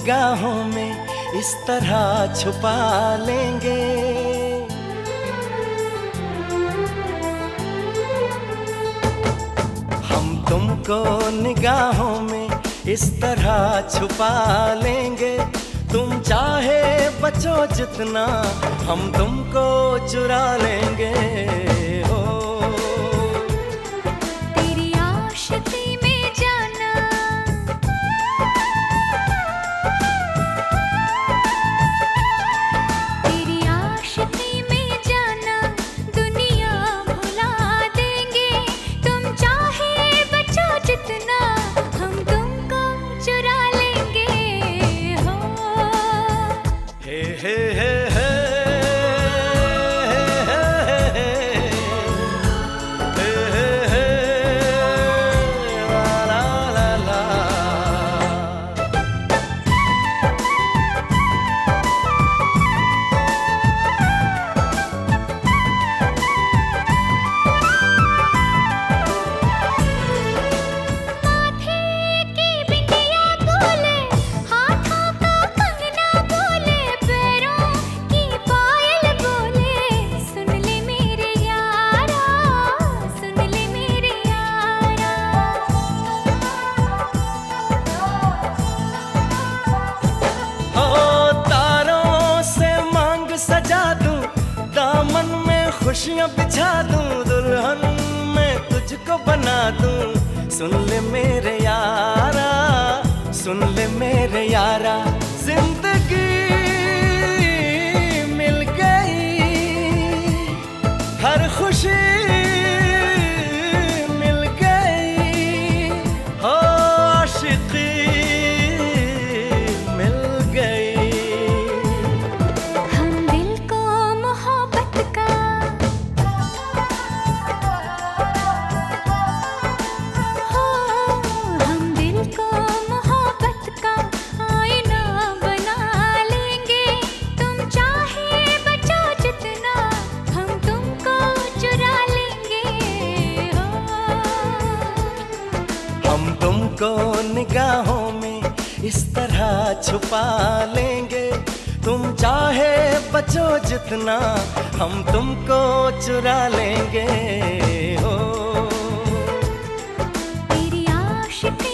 निगाहों में इस तरह छुपा लेंगे। हम तुमको निगाहों में इस तरह छुपा लेंगे। तुम चाहे बचो जितना, हम तुमको चुरा लेंगे। हो तेरी आशिकी में जाना, तेरी आशिकी में जाना, दुनिया भुला देंगे। तुम चाहे बचो जितना, हम तुमको चुरा लेंगे। हो हे हे हे हे खुशियाँ बिछा दूं, दुल्हन मैं तुझको बना दूं। सुन ले मेरे यारा, सुन ले मेरे यारा, जिंदगी मिल गई, हर खुशी मिल गई। हो आशिकी मिल गई। हम दिल को मोहब्बत का, हम दिल को मोहब्बत का आईना बना लेंगे। तुम चाहे बचो जितना, हम तुमको चुरा लेंगे। हो हम तुमको निगाहों में इस तरह छुपा लेंगे। तुम चाहे बचो जितना, हम तुमको चुरा लेंगे। हो तेरी आशिकी